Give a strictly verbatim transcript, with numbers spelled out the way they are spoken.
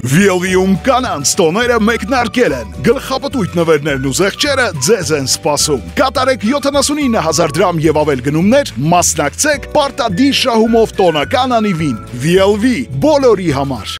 վի ել վի-ում կանանց տոները մեկնարկել են, գլխապտույտ նվերներն ու զեղչերը ձեզ են սպասում։ Կատարեք յոթանասունինը հազար դրամ եւ ավել գնումներ, մասնակցեք պարտադիր շահումով տոնական անիվին։ վի ել վի բոլորի համար։